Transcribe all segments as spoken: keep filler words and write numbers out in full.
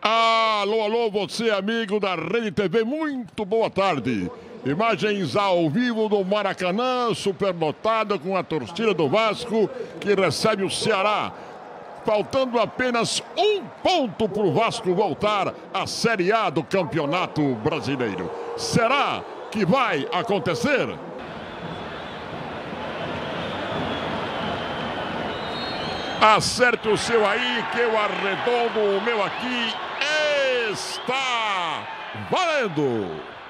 Alô, alô, você amigo da Rede T V, muito boa tarde. Imagens ao vivo do Maracanã, superlotado com a torcida do Vasco, que recebe o Ceará. Faltando apenas um ponto para o Vasco voltar à Série A do Campeonato Brasileiro. Será que vai acontecer? Acerte o seu aí, que eu arredondo o meu aqui. Está valendo!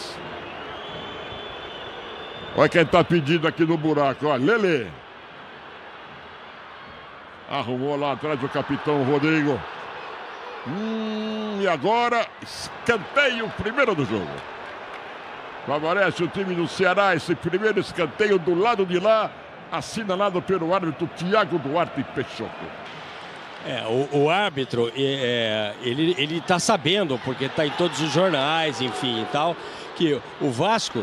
Olha quem está pedindo aqui no buraco, olha, Lelê. Arrumou lá atrás o capitão Rodrigo. Hum, e agora, escanteio primeiro do jogo. Favorece o time do Ceará, esse primeiro escanteio do lado de lá, assinalado pelo árbitro Thiago Duarte Peixoto. É, o, o árbitro, é, ele ele está sabendo, porque está em todos os jornais, enfim e tal, que o Vasco...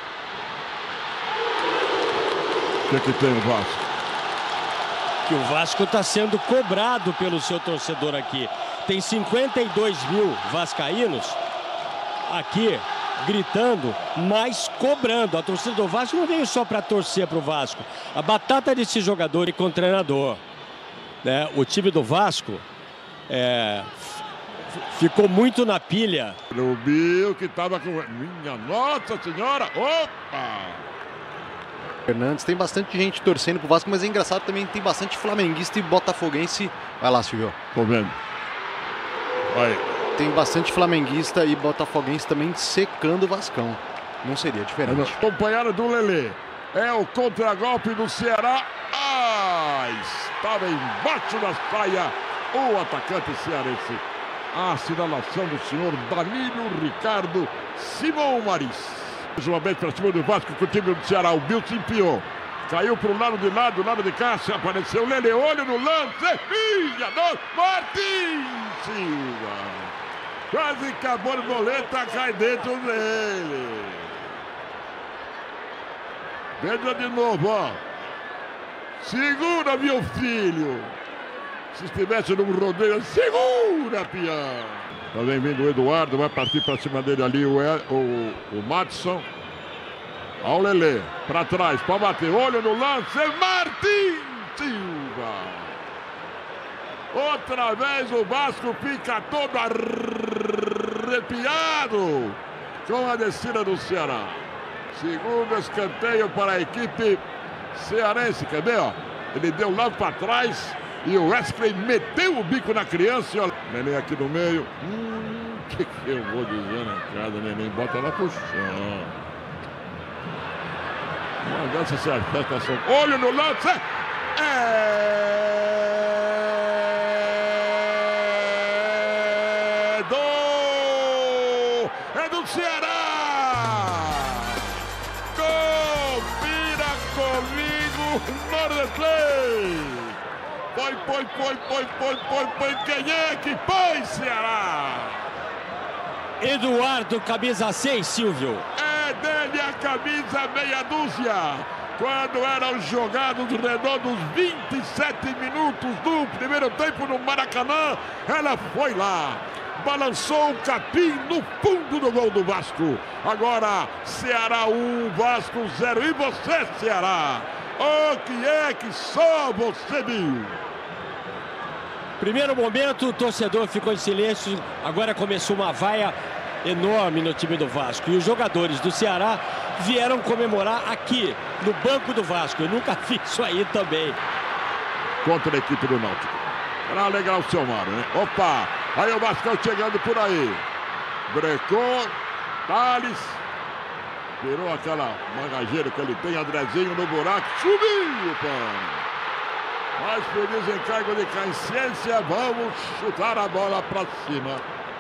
O que, que tem o Vasco? Que o Vasco está sendo cobrado pelo seu torcedor aqui. Tem cinquenta e dois mil vascaínos aqui gritando, mas cobrando. A torcida do Vasco não veio só para torcer para o Vasco. A batata desse jogador e com o treinador. Né? O time do Vasco é, ficou muito na pilha. O Bill que estava com... Minha Nossa Senhora! Opa! Fernandes, tem bastante gente torcendo pro Vasco, mas é engraçado também, tem bastante flamenguista e botafoguense. Vai lá, Silvio. Tô vendo. Vai. Tem bastante flamenguista e botafoguense também secando o Vascão. Não seria diferente. Acompanhado do Lelê. É o contragolpe do Ceará. Ah, estava embaixo da saia o atacante cearense. A assinalação do senhor Danilo Ricardo Simão Maris. Mais uma vez para cima do Vasco com o time do Ceará. O Bill se empiou. Caiu para o lado de lá, do lado de cá. Se apareceu o Lelê. Olho no lance. Filha do Martins Silva. Quase que a borboleta cai dentro dele. Veja de novo, ó. Segura, meu filho. Se estivesse no rodeio, segura, pião. Tá bem vindo o Eduardo, vai partir para cima dele ali o, o, o Madison. Olha o Lelê, para trás, para bater. Olho no lance, Martins Silva. Outra vez o Vasco fica todo arrepiado com a descida do Ceará. Segundo escanteio para a equipe cearense, quer ver, ó? Ele deu lá para trás e o Wesley meteu o bico na criança. Ó. Neném aqui no meio. Hum, que que eu vou dizer na casa, neném? Bota lá pro chão. Uma dessas acertação. Olho no lance. É do... É do Ceará. Nordestão! Põe, põe, põe, põe, põe, põe, põe. Quem é que põe, Ceará? Eduardo, camisa seis, Silvio. É dele a camisa meia dúzia. Quando eram jogados redondos vinte e sete minutos do primeiro tempo no Maracanã, ela foi lá. Balançou o capim no fundo do gol do Vasco. Agora, Ceará um, Vasco zero. E você, Ceará? O que é que só você viu? Primeiro momento, o torcedor ficou em silêncio. Agora começou uma vaia enorme no time do Vasco. E os jogadores do Ceará vieram comemorar aqui, no banco do Vasco. Eu nunca fiz isso aí também. Contra a equipe do Náutico. Para alegrar o seu Mário, né? Opa! Aí o Vasco chegando por aí. Brecou, Thales. Virou aquela mangageira que ele tem, Andrezinho no buraco, subiu o pano. Mas por desencargo de consciência, vamos chutar a bola para cima.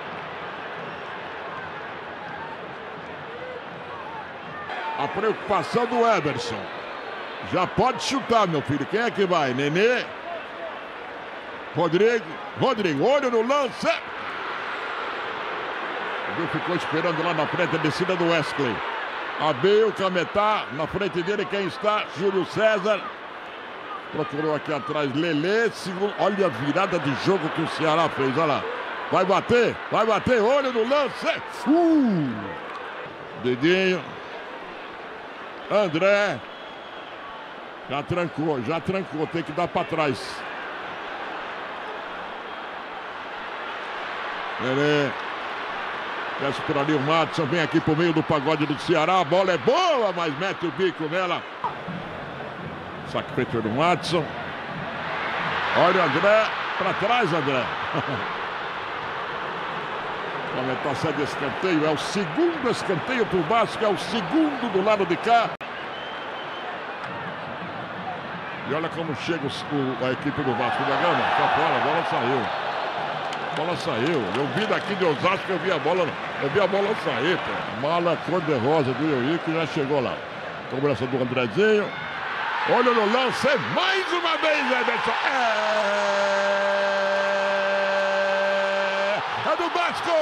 A preocupação do Everson. Já pode chutar, meu filho. Quem é que vai? Nenê? Rodrigo? Rodrigo, olho no lance. Ele ficou esperando lá na frente a descida do Wesley. Abel, Cametá, na frente dele quem está? Júlio César. Procurou aqui atrás Lelê. Segundo, olha a virada de jogo que o Ceará fez, olha lá. Vai bater, vai bater, olho no lance. Uh! Dedinho. André. Já trancou, já trancou, tem que dar para trás. Nenê. Desce por ali o Madison, vem aqui pro meio do pagode do Ceará. A bola é boa, mas mete o bico nela. Saque feito pelo Madison. Olha o André, para trás, André. Aumentar a saída de escanteio, é o segundo escanteio pro Vasco, é o segundo do lado de cá. E olha como chega o, a equipe do Vasco da Gama. Tá fora, a bola saiu. A bola saiu. Eu vi daqui de Osasco, eu vi a bola, eu vi a bola sair, pô. Mala cor-de-rosa do Eurico que já chegou lá. Cobrança do Andrezinho. Olha no lance, mais uma vez, Everton. É... é do Vasco!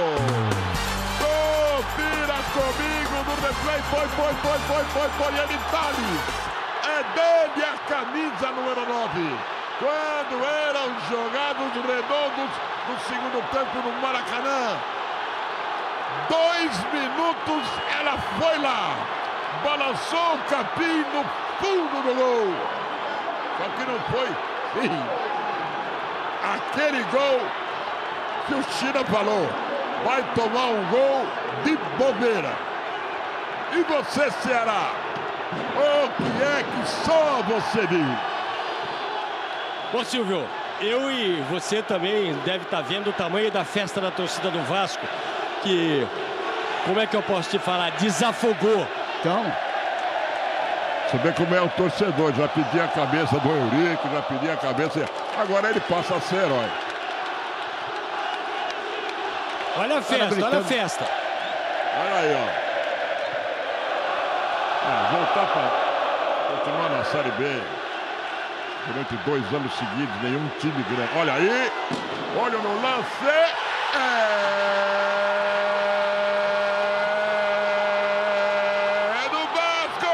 Confira comigo no replay. Foi, foi, foi, foi, foi, foi. Ele Thales. É dele a camisa número nove. Quando eram jogados redondos no segundo tempo no Maracanã. Dois minutos, ela foi lá. Balançou o capim no fundo do gol. Só que não foi, sim, aquele gol que o China falou. Vai tomar um gol de bobeira. E você, Ceará? O que é que só você viu? Ô Silvio, eu e você também deve estar vendo o tamanho da festa da torcida do Vasco, que, como é que eu posso te falar, desafogou. Então, você vê como é o torcedor, já pedia a cabeça do Eurico, já pedia a cabeça, agora ele passa a ser herói. Olha a festa, olha a festa. Olha aí, ó. É, voltar para continuar na Série B durante dois anos seguidos, nenhum time grande. Olha aí, olha no lance. É do Vasco!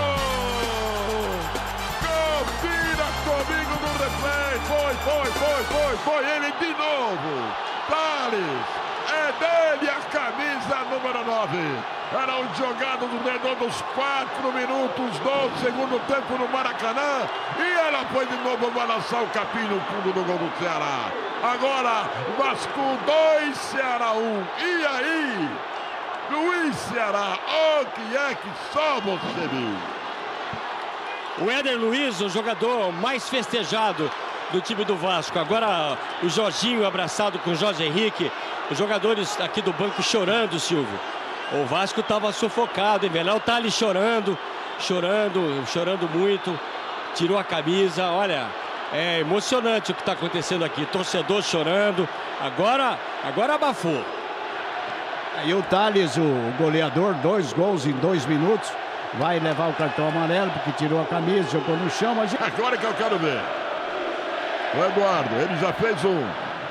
Confira comigo no replay. Foi, foi, foi, foi, foi ele de novo. Thales. É dele a camisa número nove. Eram jogados redondos quatro minutos do segundo tempo no Maracanã. E ela foi de novo balançar o capim no fundo do gol do Ceará. Agora, Vasco dois, Ceará um. E aí, Luiz Ceará, o que é que só você viu? O Éder Luiz, o jogador mais festejado do time do Vasco. Agora o Jorginho abraçado com o Jorge Henrique. Os jogadores aqui do banco chorando, Silvio. O Vasco estava sufocado, hein, velho? Tá ali chorando, chorando, chorando muito. Tirou a camisa, olha, é emocionante o que está acontecendo aqui. Torcedor chorando, agora, agora abafou. aí o Thales, o goleador, dois gols em dois minutos. Vai levar o cartão amarelo porque tirou a camisa, jogou no chão. Mas... agora que eu quero ver. O Eduardo, ele já fez um.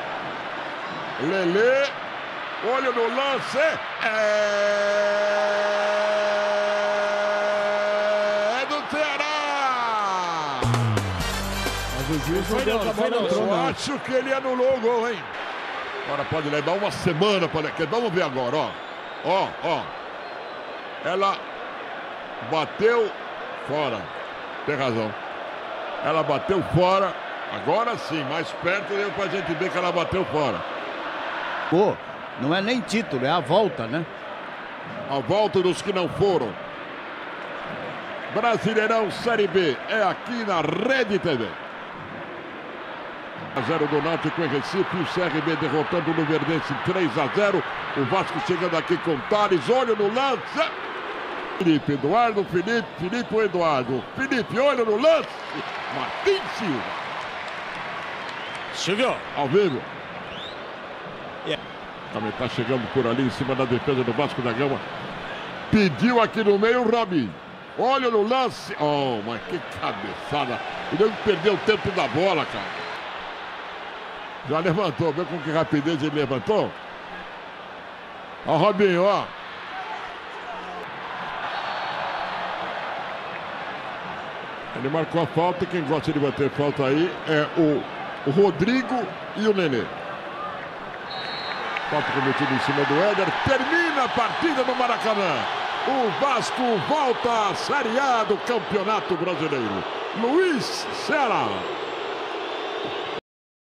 Lelê, olho no lance. É do Ceará. Mas o juiz não Foi deu não, que a foi bola não. entrou, Eu não. acho que ele anulou o gol, hein? Agora pode levar uma semana para... Vamos ver agora, ó. Ó, ó. Ela bateu fora. Tem razão. Ela bateu fora. Agora sim, mais perto deu pra gente ver que ela bateu fora. Pô, não é nem título, é a volta, né? A volta dos que não foram. Brasileirão Série B é aqui na Rede T V. a zero do Náutico em Recife, o C R B derrotando o Luverdense três a zero. O Vasco chegando aqui com Thales, olho no lance. Felipe, Eduardo, Felipe, Felipe, Eduardo. Felipe, olho no lance. Martins Silva. Silvio. Ao vivo. Yeah. Também está chegando por ali em cima da defesa do Vasco da Gama. Pediu aqui no meio o Robin. Olha no lance. Oh, mas que cabeçada. Ele não perdeu o tempo da bola, cara. Já levantou. Vê com que rapidez ele levantou. Ó, Robinho, ó. Ele marcou a falta. Quem gosta de bater falta aí é o, o Rodrigo e o Nenê. Falta cometido em cima do Éder. Termina a partida no Maracanã. O Vasco volta à Série A do Campeonato Brasileiro. Luiz Ceará.